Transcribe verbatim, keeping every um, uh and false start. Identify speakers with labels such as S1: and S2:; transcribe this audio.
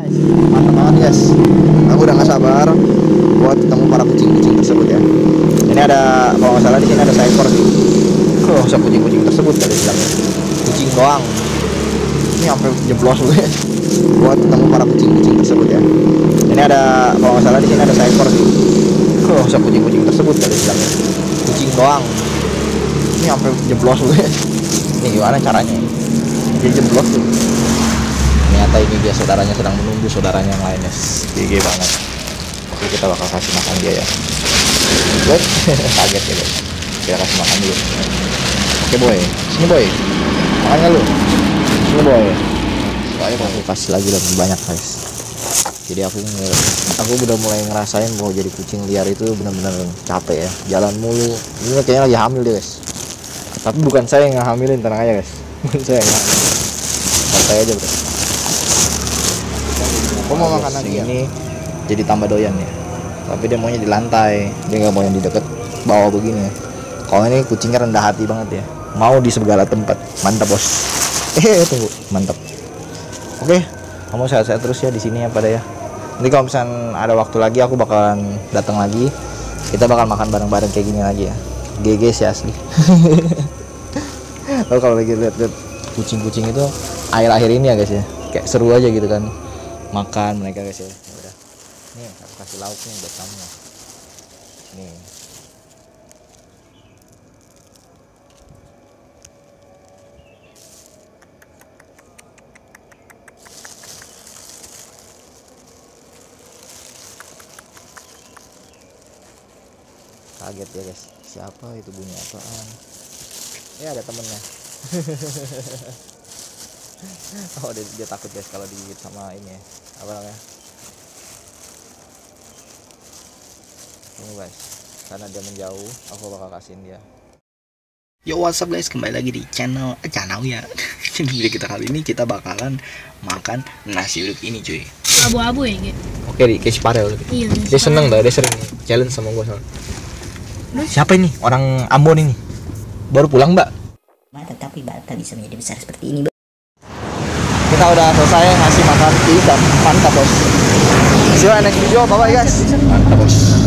S1: Mantap banget guys, aku udah gak sabar buat ketemu para kucing-kucing tersebut ya. Ini ada, kalau nggak salah di sini ada seekor sih. Oh, usah kucing-kucing tersebut tadi bilangnya. Kucing doang. Ini sampai jeblos loh ya. Buat ketemu para kucing-kucing tersebut ya. Ini ada, kalau nggak salah di sini ada seekor sih. Oh, usah kucing-kucing tersebut tadi bilangnya. Kucing doang. Ini sampai jeblos loh ya. Ini gimana caranya? Dia jeblos tuh. Ternyata ini dia saudaranya sedang menunggu saudaranya yang lainnya. G G banget. Oke, kita bakal kasih makan dia ya. Wait, kaget ya guys. Kita kasih makan dulu. Oke boy, sini boy. Makannya lu. Sini boy. Soalnya aku kasih lagi lebih banyak guys. Jadi aku aku udah mulai ngerasain bahwa jadi kucing liar itu benar-benar capek ya. Jalan mulu. Ini kayaknya lagi hamil dia guys. Tapi bukan saya yang ngehamilin, tenang aja guys. Bukan saya yang ngehamilin. Santai aja bro. Aku mau makan lagi ini jadi tambah doyan ya. Tapi dia maunya di lantai, dia nggak mau yang di deket bawah begini ya. Kalau ini kucingnya rendah hati banget ya, mau di segala tempat. Mantap bos. Eh tunggu, mantap. Oke, kamu sehat-sehat terus ya di sini ya pada ya. Nanti kalau misalnya ada waktu lagi aku bakalan datang lagi. Kita bakal makan bareng-bareng kayak gini lagi ya. G G sih asli. Lalu kalau lagi lihat-lihat kucing-kucing itu akhir-akhir ini ya guys ya, kayak seru aja gitu kan makan mereka guys ya. Udah. Nih aku kasih lauknya buat kamu. Nih. Kaget ya guys, siapa itu, bunyi apaan? Ya ada temennya. Oh dia, dia takut guys kalau digigit sama ini ya, apa namanya? Tunggu guys, karena dia menjauh, aku bakal kasihin dia. Yo what's up guys, kembali lagi di channel eh, channel ya. Di video kita kali ini kita bakalan makan nasi uduk ini cuy.
S2: Abu-abu ya gitu.
S1: Oke di Casey Parel.
S2: Iya.
S1: Dia seneng dah, dia sering challenge sama gue soalnya. Siapa ini? Orang Ambon ini. Baru pulang mbak.
S3: Tetapi bata bisa menjadi besar seperti ini.
S1: Kita udah selesai ngasih makan ikan. Mantap bos. See you next video, bye bye guys. Mantap bos.